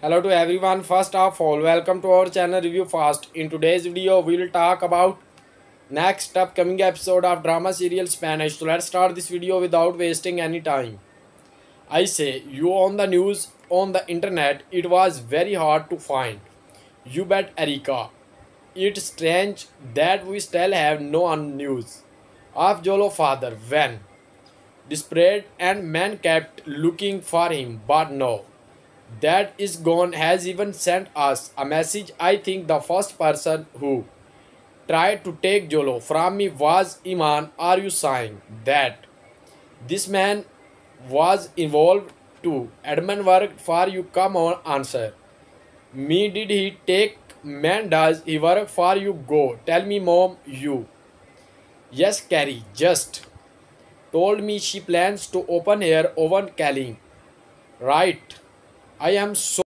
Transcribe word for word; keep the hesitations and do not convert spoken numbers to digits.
Hello to everyone. First of all, welcome to our channel Review Fast. In today's video, we will talk about next upcoming episode of drama serial Spanish. So let's start this video without wasting any time. I say, you on the news, on the internet, it was very hard to find. You bet, Erika. It's strange that we still have no news of Jolo father when desperate and men kept looking for him, but no. That is gone has even sent us a message. I think the first person who tried to take Jolo from me was Iman. Are you saying that this man was involved too? Edmund worked for you. Come on, answer me. Did he take man? Does he work for you? Go tell me, mom. You yes, Carrie just told me she plans to open her oven calling. Right. I am so